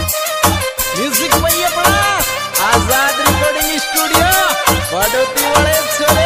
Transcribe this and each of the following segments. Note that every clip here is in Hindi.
म्यूजिक भाई अपना आजाद रिकॉर्डिंग स्टूडियो बड़ोती वाले छोरे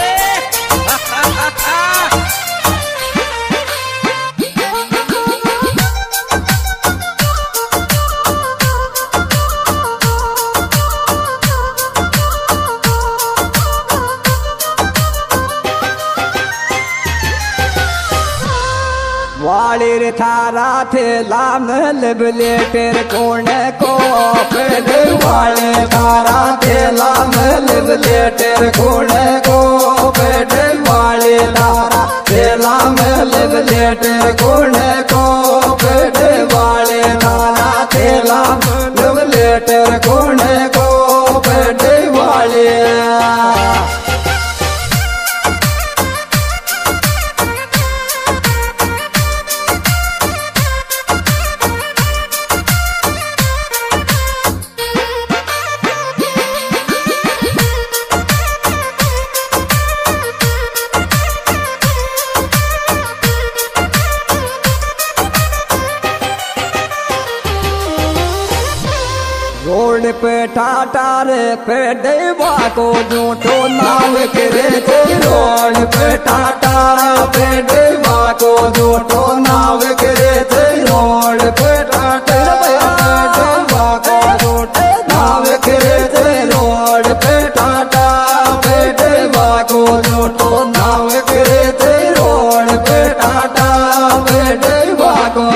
वाली रे थारा थे लाम लिबलेटर कौन को पेड़ वाले थारा थे लाम लिबलेटर कौन को पेड़ वाले थारा थे लाम लिबलेटर कौन को पेड़ वाले थारा थे लाम लिबलेटर कौन को पेड़ वाले रोड पे टाटा रे पे देवा को झूठो नाव करे थे रोड पे टाटा पे देवा को झूठो नाव करे थे रोड पे टाटा देवा को झूठो नाव करे थे रोड पे टाटा पे देवा को झूठो नाव करे थे रोड पे टाटा पे देवा को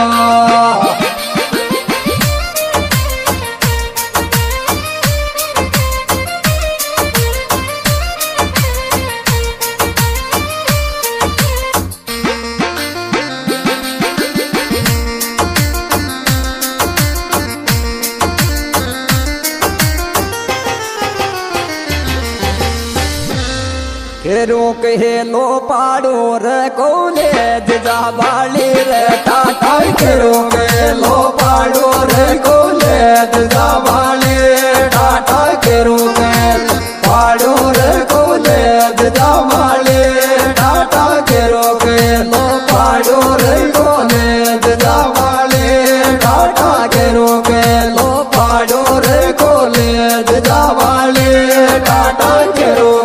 रोक हे लो पाड़ो रे कॉलेज जावाली रे टाटा के रोक हे लो पाड़ो रे कॉलेज जावाली टाटा के रोक पाड़ो रे कॉलेज जावाली टाटा के रोक लो पाड़ो रे कॉलेज जावाली टाटा के रोक लो पाड़ो रे कॉलेज जावाली टाटा के रोक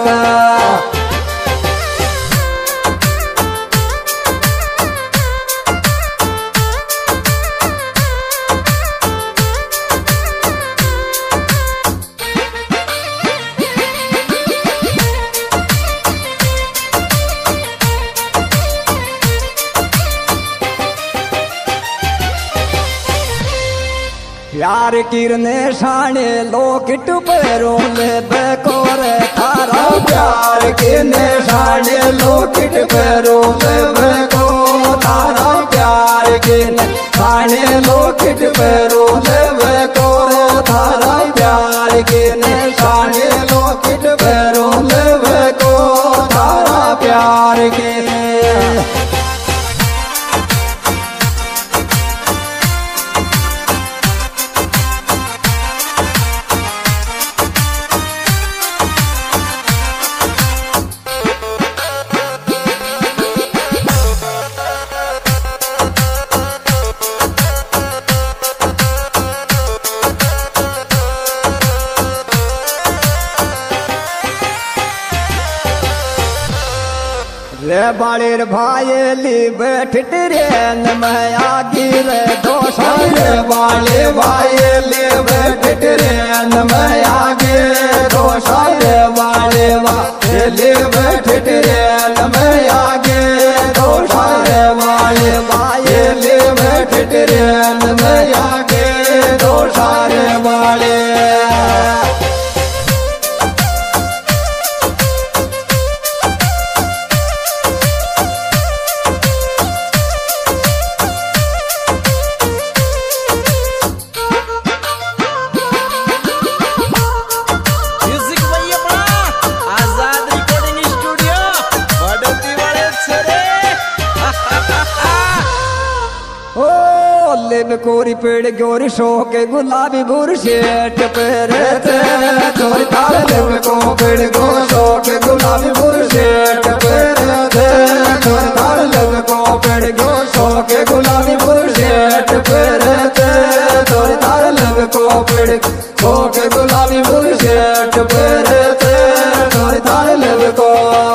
प्यार किरने शाने लोकिट पैरों ले बेकोर थारा प्यार किरने शाने लोकिट पैरों ले बेको थारा प्यार किरने शाने लोकिट पैरों ले बेको थारा प्यार किरने शाने लोकिट पैरों ले बेको थारा प्यार किरने रे बाड़ीर भाईली बैठ ट्रेन में आगी रे दोषा रे बाले भाईली बैठ ट्रेन में आगे दोषा रे बाले भाईली बैठ ट्रेन में आगे दोषा रे बाले भाईली बैठ ट्रेन में आगे दोषा रे बाले कोरी पेड़ गोरी शो के गुलाबी बुरशेट पेरे थे चोरी तार लेव को पेड़ गो शो के गुलाबी बुरशेट पेरे थे चोरी तार लेव को पेड़ गो शो के गुलाबी बुरशेट पेरे थे चोरी तार लेव को पड़ के गुलाबी बुशर्ट पहनते थारे थारे लब को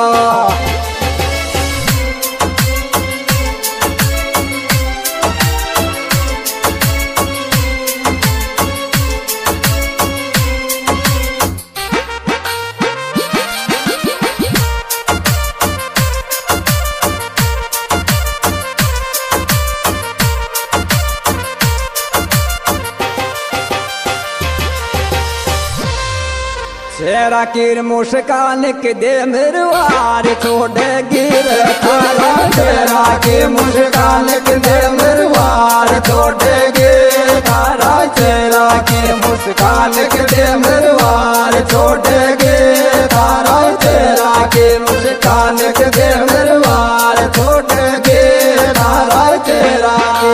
चेहरा की मुस्कान के दे मेरवार छोड़े गिर थारा चेहरा की मुस्कान के दे मेरवार छोड़े गिर थारा चेहरा की मुस्कान के दे मेरवार छोड़े गिर थारा चेहरा की मुस्कान के दे मेरवार छोड़े गिर थारा चेहरा की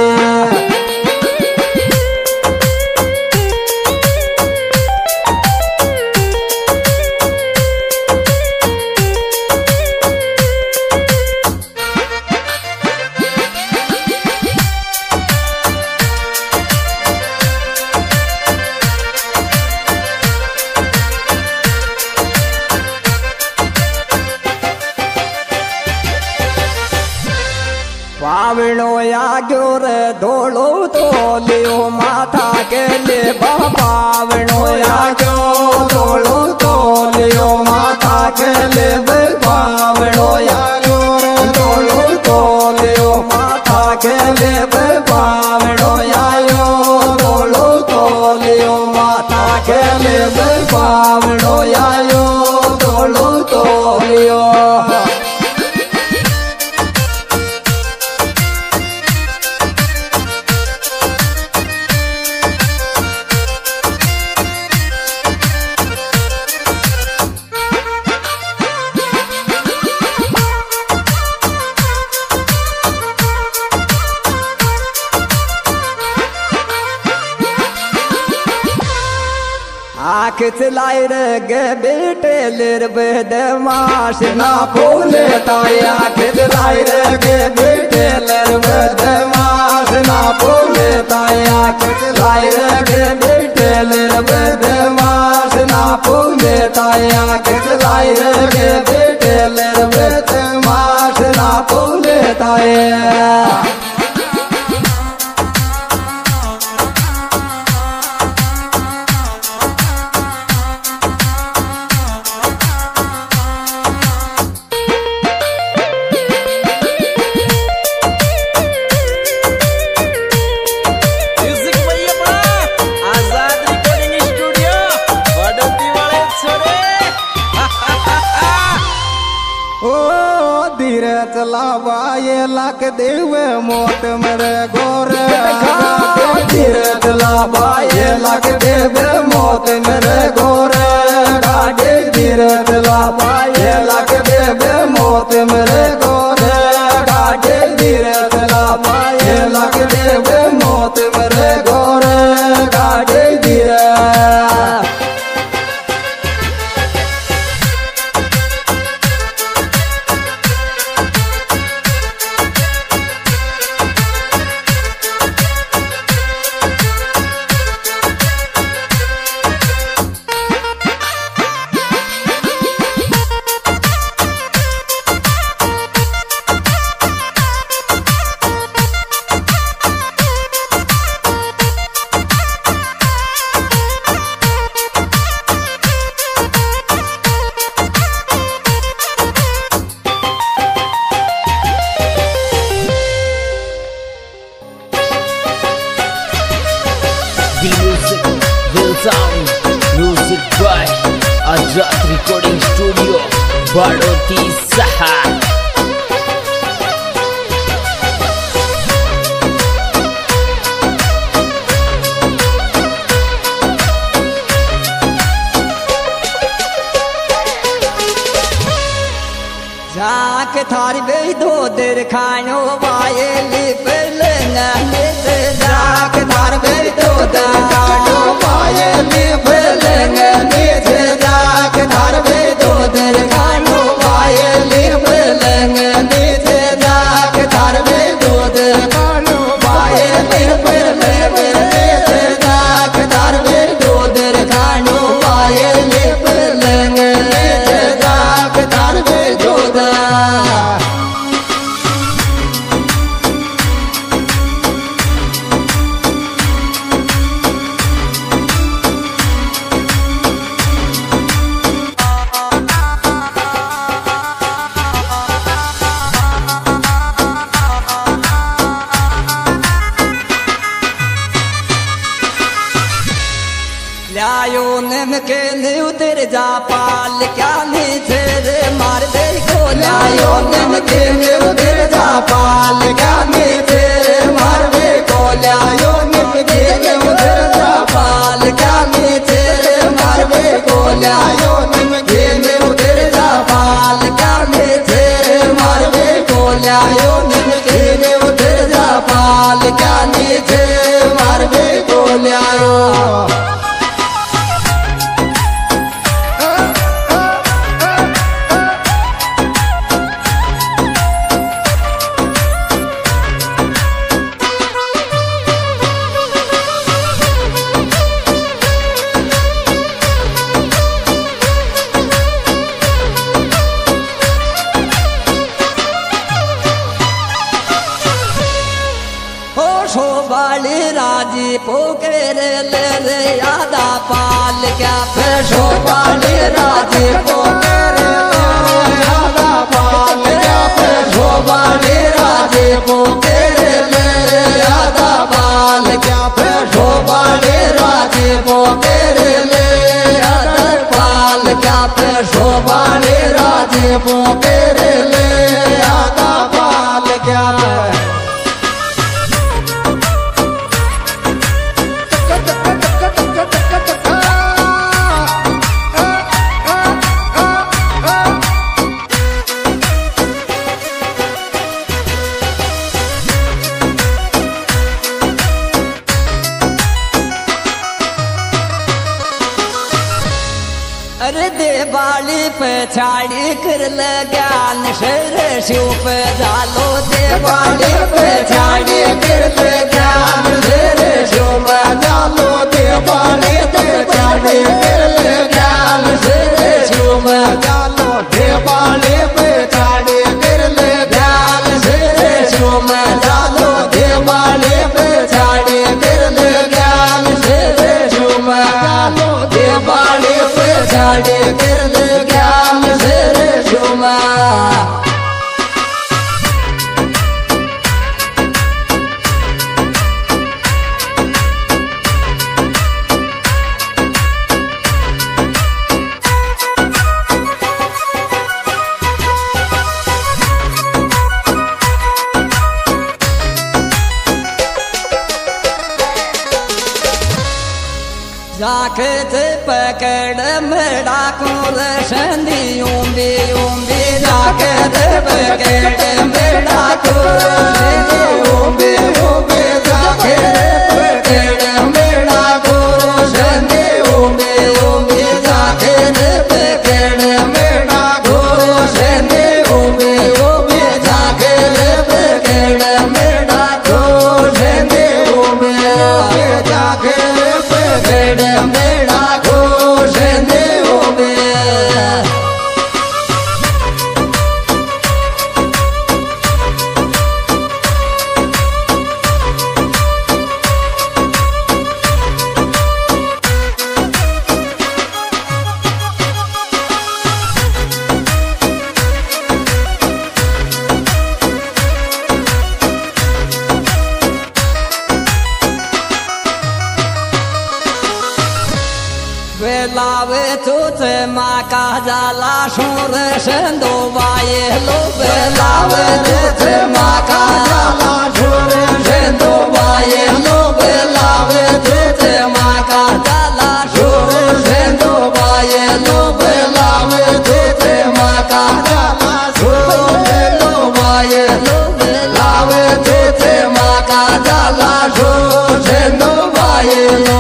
पावनो या ग्योर धोलो तो लियो माथा के ले पावनो या ग्यो धोलो तो लियो माथा के ले पावनो या ग्योर धोलो तो लियो माथा के ले पावनो या यो धोलो तो लियो माथा के ले पावनो या यो धोलो तो लियो आँख चलाई गे बेटे लेर बदमाश ना बोले ताई आँख चलाई गे बेटे लेर बदमाश ना बोले ताई आँख चलाई गे बेटे लेर बदमाश ना बोले ताई आँख चलाई गे बेटे लेर बदमाश ना बोले ताई चलावा ये लाख देव मोत मेरे गोरे धीरे चलावा ये लाख देव मोत मेरे गोरे गाड़ी धीरे चलावा ये लाख देव मोत मेरे गोरे गाड़ी धीरे चलावा ये लाख देव मोत मेरे गोरे गाड़ी धीरे Music by Azad Recording Studio, Badoti Saha. जाके थारी बेदो देर खानो वाये लिपलना से जाके थार बेदो देर खानो वाये लिपलना से जाके थार बेदो देर खानो वाये लिपलना से जाके थार बेदो देर खानो वाये लिपलना से जाके थार ल्यायो नमके उतर जा पाल क्या नीचे रे मार दे को ल्यायो नमके उतर जा पाल क्या नीचे रे मार दे को ल्यायो नमके उतर जा पाल क्या नीचे रे मार दे को ल्यायो नमके उतर जा पाल क्या नीचे रे मार दे को ल्यायो नमके उतर जा पाल क्या नीचे मार दे को ल्यायो शोभाली राजी पोकर ले यादा पाल क्या फिर शोभाली राजी पोकर यादा पाल क्या फिर शोभाली राजी पोकर ले यादा पाल क्या फिर शोभाली राजी पोकर ले यादा पाल क्या फिर शोभाली राजी पोकर ले यादा पाल क्या अरे देवाली पे छाड़ी कर ज्ञान शर शिव पे डालो देवाली पे छाड़ी कर ज्ञान शर शिव पे डालो देवाली पे छाड़ी कर ज्ञान शर शिव पे डालो देवाली पे छाड़ी कर ज्ञान शर शिव पे डालो देवाली पे छाड़ी कर ज्ञान शर शिव पे डालो देवाली पे छाड़ी कर ज्ञान शर शिव जाके ते पकड़ मेरा कुल संदी उम्बी उम्बी जाके ते पकड़ मेरा कुल संदी उम्बी उम्बी जाके ते पकड़ मेरा कुल संदी उम्बी उम्बी जाके ते पकड़ मेरा कुल संदी उम्बी उम्बी जाके ते पकड़ मेरा कुल संदी उम्बी जाके मेरा घोष देव बेलावे तुझे माँ का जाला शोर संदो वाये लो बेलावे तुझे माँ का जाला शोर संदो वाये लो बेलावे तुझे माँ का जाला शोर संदो वाये लो बेलावे तुझे माँ का जाला शोर संदो वाये लो बेलावे तुझे माँ का जाला शोर संदो वाये लो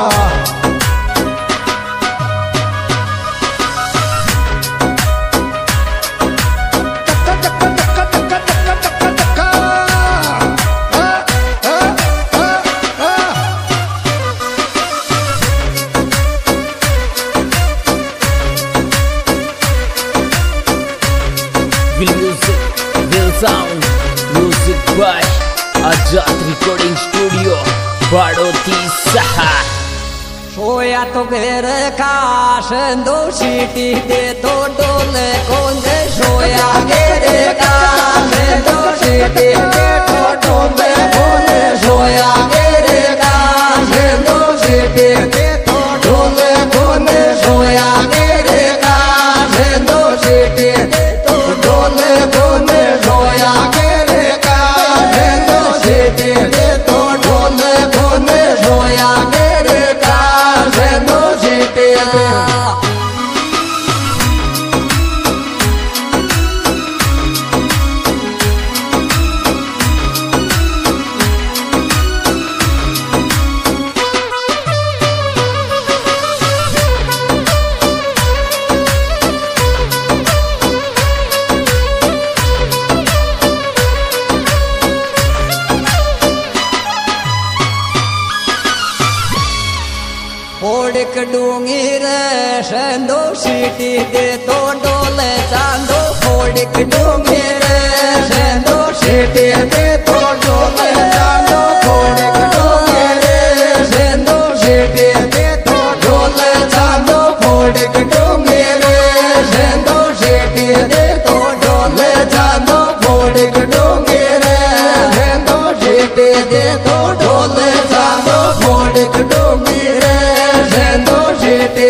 Sound music by Ajat Recording Studio Badoti Saha सोया तो घेर काश दो सीटी दे तो डोले कौन दे सोया घेर काश दो सीटी दे तो डोले कौन दे सोया घेर काश दो सीटी दे तो फोड़क डूंगी रे सेंदो सीटी दे तो डोले चांदो फोड़क डूंगी रे सेंदो सीटी दे तो डोले चांदो फोड़क डूंगी रे सेंदो सीटी दे तो डोले चांदो फोड़क डूंगी रे सेंदो सीटी दे तो डोले चांदो फोड़क डूंगी रे सेंदो सीटी दे तो डोले चांदो फोड़क डूंगी रे सेंदो सीटी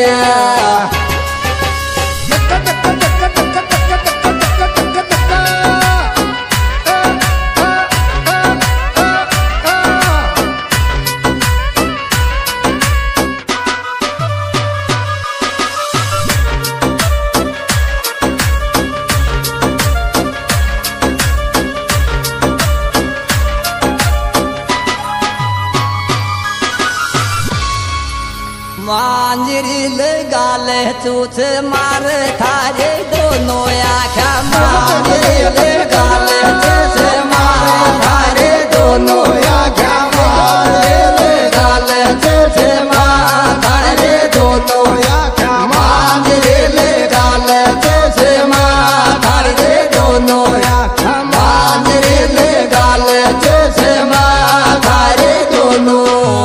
मांजरी लगाले चूच मार थारे दोनों आँखा मांजरी लगाले चूच मार थारे दोनों आँखा मांजरी लगाले चूच मार थारे दोनों आँखा मांजरी लगाले चूच मार थारे दोनों आँखा मांजरी लगाले चूच मार थारे दोनों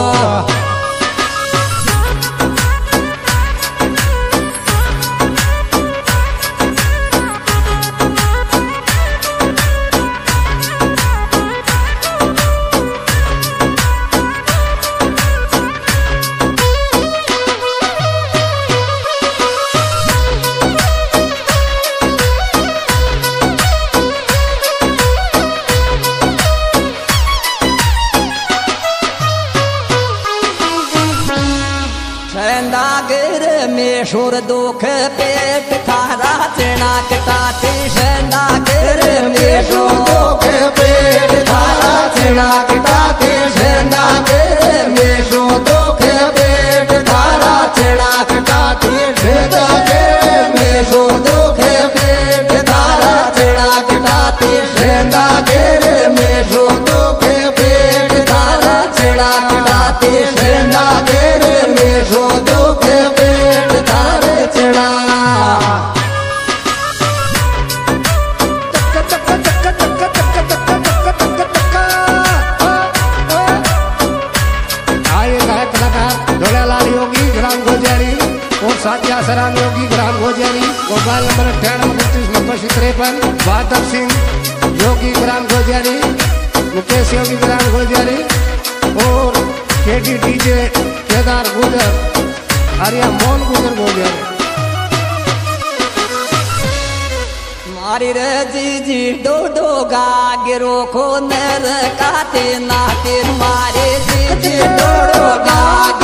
सुर दुख पेट थारा चिणाक टाटी सेंदागिर में सुर दुख पेट थारा चिणाक टाटी सेंदागिर में सुर दुख पेट थारा चिणाक टाटी सेंदागिर में सुर दुख पेट थारा चिणाक टाटी सेंदागिर में सुर दुख पेट थारा चिणाक टाटी सेंदागिर में सुर दुख साथिया सरांग योगी ग्राम गोजारी मोबाइल नंबर 98 बहादुर सिंह योगी ग्राम गोजारी मुकेश योगी ग्राम गोजारी और केडी डीजे केदार गुजर आर्या मोहन गुजर गोजारी मारी रे जी डो डो गागिरो को नर काते नाते मारे जी डो डो